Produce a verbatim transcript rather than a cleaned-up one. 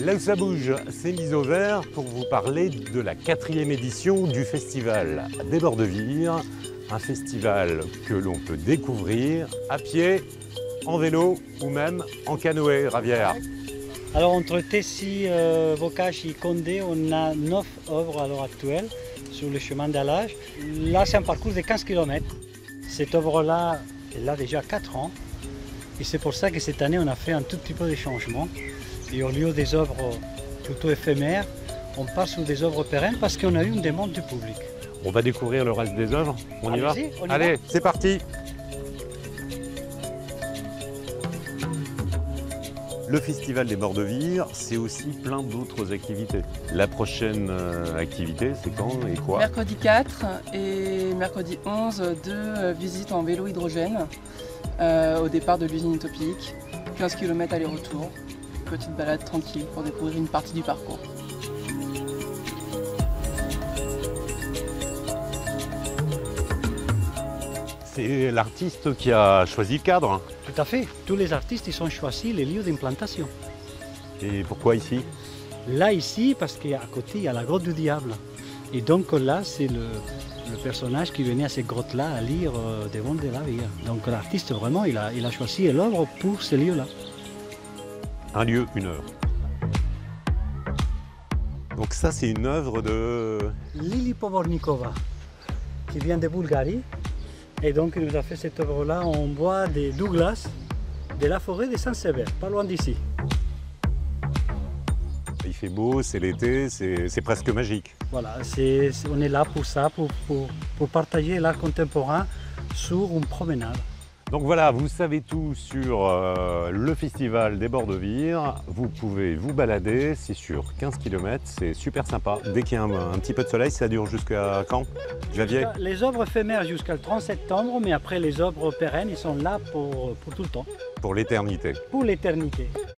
Là où ça bouge, c'est mise au vert pour vous parler de la quatrième édition du festival des Bords de Vire, un festival que l'on peut découvrir à pied, en vélo ou même en canoë, Ravière. Alors entre Tessie, euh, Bocage et Condé, on a neuf œuvres à l'heure actuelle sur le chemin d'Allage. Là, c'est un parcours de quinze kilomètres. Cette œuvre-là, elle a déjà quatre ans. Et c'est pour ça que cette année, on a fait un tout petit peu de changement. Et au lieu des œuvres plutôt éphémères, on passe sur des œuvres pérennes parce qu'on a eu une demande du public. On va découvrir le reste des œuvres. On y va? On y Allez, va. c'est parti! Le Festival des Bords de Vire, c'est aussi plein d'autres activités. La prochaine euh, activité, c'est quand et quoi? Mercredi quatre et mercredi onze, deux euh, visites en vélo hydrogène euh, au départ de l'usine utopique. quinze kilomètres aller-retour. Petite balade tranquille pour découvrir une partie du parcours. C'est l'artiste qui a choisi le cadre. Tout à fait. Tous les artistes ils ont choisi les lieux d'implantation. Et pourquoi ici? Là, ici, parce qu'à côté, il y a la grotte du diable. Et donc là, c'est le, le personnage qui venait à cette grotte-là à lire euh, des mondes de la vie. Donc l'artiste, vraiment, il a, il a choisi l'œuvre pour ce lieu-là. Un lieu, une œuvre. Donc ça, c'est une œuvre de... Lili Povornikova, qui vient de Bulgarie. Et donc, il nous a fait cette œuvre-là en bois de Douglas, de la forêt de Saint-Sever, pas loin d'ici. Il fait beau, c'est l'été, c'est presque magique. Voilà, c'est, on est là pour ça, pour, pour, pour partager l'art contemporain sur une promenade. Donc voilà, vous savez tout sur euh, le Festival des Bords de Vire. Vous pouvez vous balader, c'est sur quinze kilomètres, c'est super sympa. Dès qu'il y a un, un petit peu de soleil, ça dure jusqu'à quand, Javier? Les œuvres éphémères jusqu'au trente septembre, mais après les œuvres pérennes, ils sont là pour, pour tout le temps. Pour l'éternité. Pour l'éternité.